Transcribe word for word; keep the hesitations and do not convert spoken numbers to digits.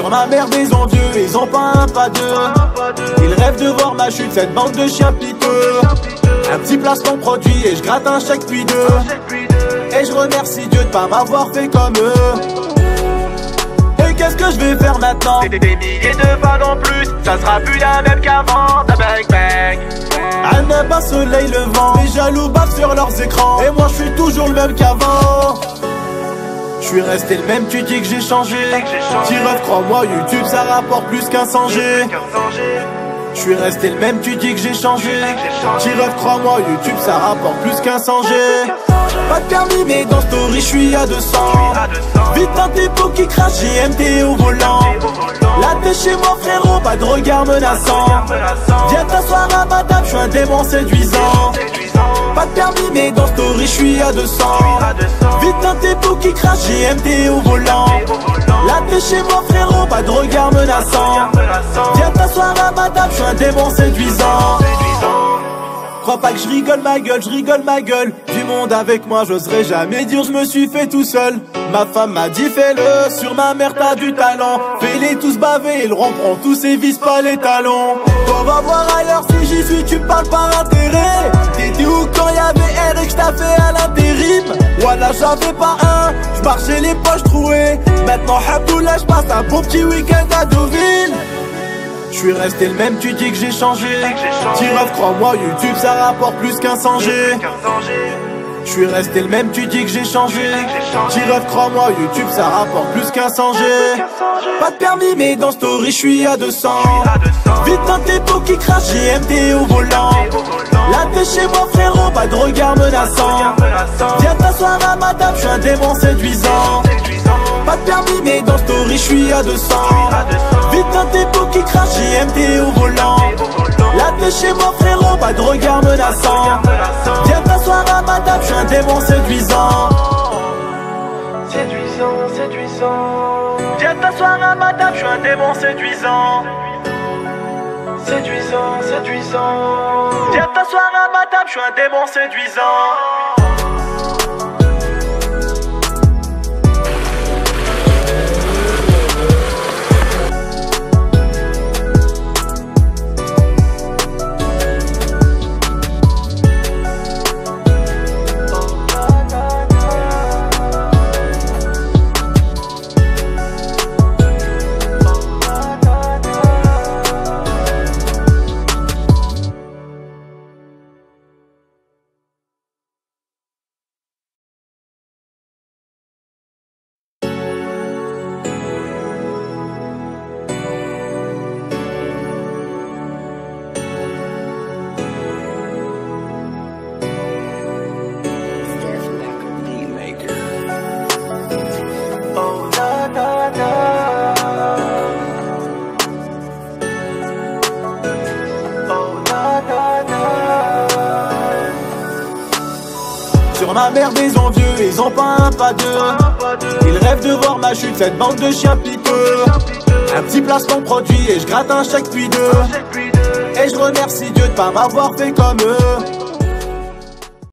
Sur ma mère des envieux, ils ont pas un pas deux. Ils rêvent de voir ma chute, cette bande de chiens piteux. Un petit placement produit et je gratte un chèque puis deux. Et je remercie Dieu de pas m'avoir fait comme eux. Et qu'est-ce que je vais faire maintenant? Des milliers de vagues en plus, ça sera plus la même qu'avant. Ta bang bang. Un bas soleil levant, les jaloux bavent sur leurs écrans. Et moi je suis toujours le même qu'avant. Je suis resté le même, tu dis que j'ai changé. Tiref, crois-moi, YouTube ça rapporte plus qu'un cent G. Je suis resté le même, tu dis que j'ai changé. Tiref, crois-moi, YouTube ça rapporte plus qu'un cent G. Pas de permis mais dans story je suis à deux cents. Vite un tempo qui crache, G M T au volant. Là t'es chez moi frérot, pas de regard menaçant. Viens t'asseoir à ma table, je suis un démon séduisant. Pas de permis mais dans story je suis à deux cents. Vite un tempo qui crache, G M T au volant. Là t'es chez moi frérot, pas de regard menaçant. Viens t'asseoir à ma table, je suis un démon séduisant. Crois pas que je rigole ma gueule, je rigole ma gueule. Du monde avec moi, j'oserais jamais dire je me suis fait tout seul. Ma femme m'a dit fais-le, sur ma mère t'as du talent. Fais-les tous baver, ils rompront tous et visent pas les talons. On va voir ailleurs si j'y suis, tu parles par intérêt. T'étais où quand y'avait R et que j't'a fait à l'intérim? Voilà j'avais pas un, j'marchais les poches trouées. Maintenant Haboula, j'passe un bon petit week-end à Deauville. Je suis resté le même, tu dis que j'ai changé. Tiref, crois-moi, YouTube ça rapporte plus qu'un cent G. Je suis resté le même, tu dis que j'ai changé. Tiref, crois-moi, YouTube ça rapporte plus qu'un cent G. Pas de permis mais dans story je suis à deux cents. Vite un tempo qui crache, G M T au volant. Là t'es chez moi frérot, pas de regard menaçant. Viens t'asseoir à ma table, je suis un démon séduisant. Pas de permis mais dans story je suis à deux cents. Vite un tempo qui crache, G M T au volant. Là t'es chez moi frérot, pas de regard menaçant. Viens t'asseoir à ma table, je suis un démon séduisant. Séduisant, séduisant. Viens t'asseoir à ma table, je suis un démon séduisant. Séduisant, séduisant. Viens t'asseoir à ma table, je suis un démon séduisant. Sur ma mère des envieux, ils ont pas un pas deux. Ils rêvent de voir ma chute, cette bande de chiens piteux. Un petit placement produit et je gratte un chèque puis deux. Et je remercie Dieu de pas m'avoir fait comme eux.